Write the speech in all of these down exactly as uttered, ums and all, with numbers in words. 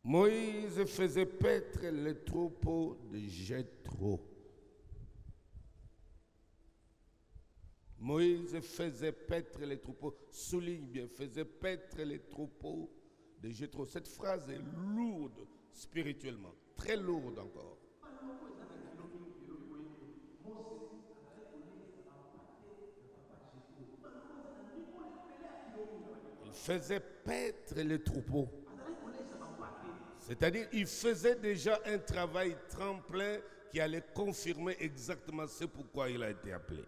Moïse faisait paître les troupeaux de Jéthro. Moïse faisait paître les troupeaux, souligne bien, faisait paître les troupeaux de Jéthro. Cette phrase est lourde spirituellement, très lourde encore. Il faisait paître les troupeaux. C'est-à-dire, il faisait déjà un travail tremplin qui allait confirmer exactement ce pourquoi il a été appelé.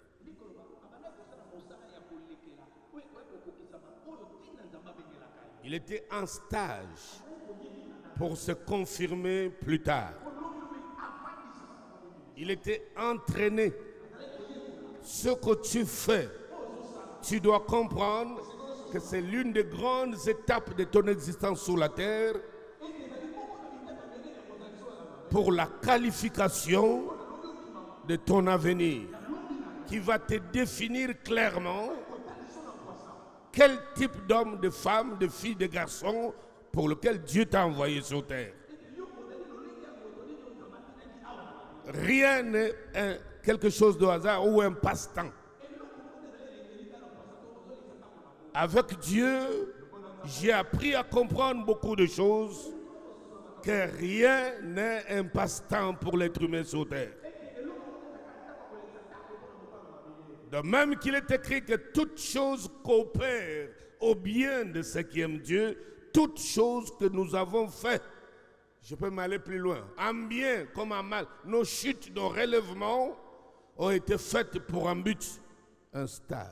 Il était en stage pour se confirmer plus tard. Il était entraîné. Ce que tu fais, tu dois comprendre que c'est l'une des grandes étapes de ton existence sur la terre pour la qualification de ton avenir, qui va te définir clairement quel type d'homme, de femme, de fille, de garçon pour lequel Dieu t'a envoyé sur terre. Rien n'est un, quelque chose de hasard ou un passe-temps. Avec Dieu, j'ai appris à comprendre beaucoup de choses, que rien n'est un passe-temps pour l'être humain sur terre. De même qu'il est écrit que toute chose coopère au bien de ceux qui aiment Dieu, toutes choses que nous avons faites, je peux m'aller plus loin, en bien comme en mal, nos chutes, nos relèvements ont été faites pour un but, un stage.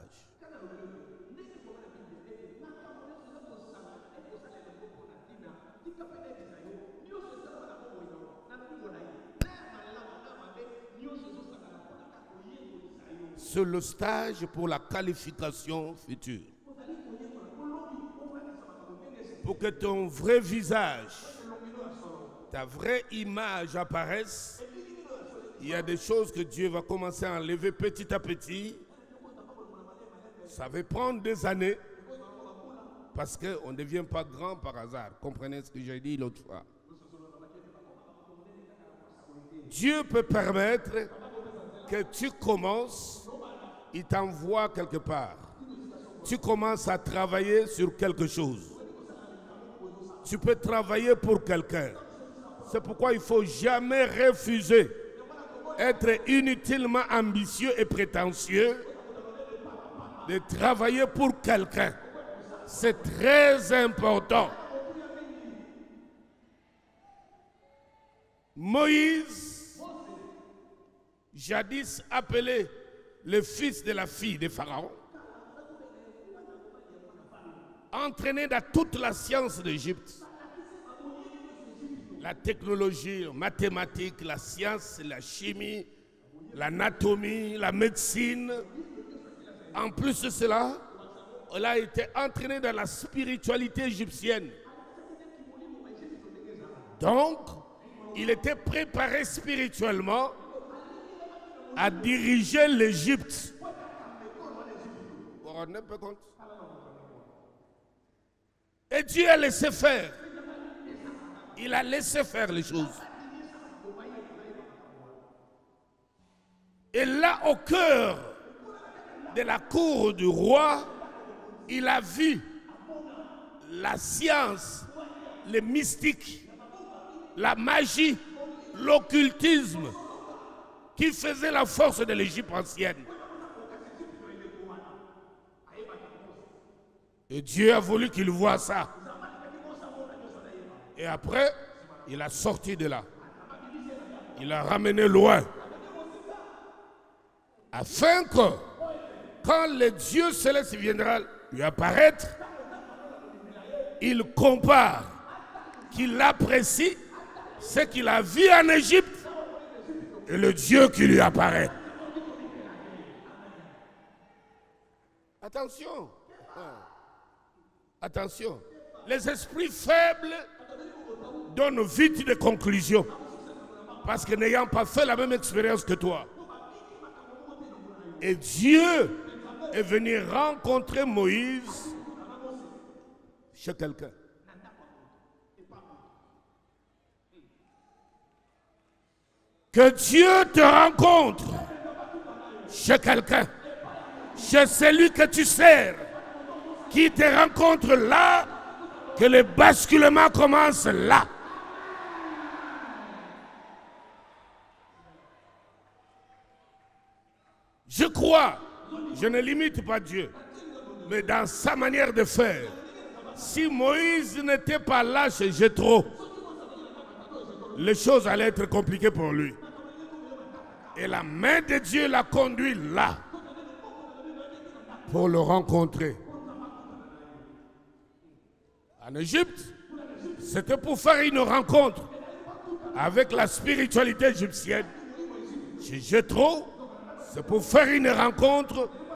C'est le stage pour la qualification future. Pour que ton vrai visage, ta vraie image apparaisse, il y a des choses que Dieu va commencer à enlever petit à petit. Ça va prendre des années parce qu'on ne devient pas grand par hasard. Comprenez ce que j'ai dit l'autre fois. Dieu peut permettre que tu commences, il t'envoie quelque part. Tu commences à travailler sur quelque chose. Tu peux travailler pour quelqu'un. C'est pourquoi il ne faut jamais refuser être inutilement ambitieux et prétentieux de travailler pour quelqu'un. C'est très important. Moïse, jadis appelé le fils de la fille de Pharaon, entraîné dans toute la science d'Égypte, la technologie, la mathématique, la science, la chimie, l'anatomie, la médecine. En plus de cela, il a été entraîné dans la spiritualité égyptienne. Donc, il était préparé spirituellement à diriger l'Égypte. Vous vous rendez un peu compte? Et Dieu a laissé faire. Il a laissé faire les choses. Et là, au cœur de la cour du roi, il a vu la science, les mystiques, la magie, l'occultisme qui faisait la force de l'Égypte ancienne. Et Dieu a voulu qu'il voie ça. Et après, il a sorti de là. Il a ramené loin. Afin que, quand le Dieu céleste viendra lui apparaître, il compare, qu'il apprécie ce qu'il a vu en Égypte et le Dieu qui lui apparaît. Attention. Attention. Les esprits faibles donnent vite des conclusions. Parce que n'ayant pas fait la même expérience que toi. Et Dieu est venu rencontrer Moïse chez quelqu'un. Que Dieu te rencontre chez quelqu'un, chez celui que tu sers, qui te rencontre là, que le basculement commence là. Je crois, je ne limite pas Dieu, mais dans sa manière de faire, si Moïse n'était pas là chez Jéthro, les choses allaient être compliquées pour lui. Et la main de Dieu l'a conduit là, pour le rencontrer. En Égypte, c'était pour faire une rencontre avec la spiritualité égyptienne. Chez Jéthro, c'est pour faire une rencontre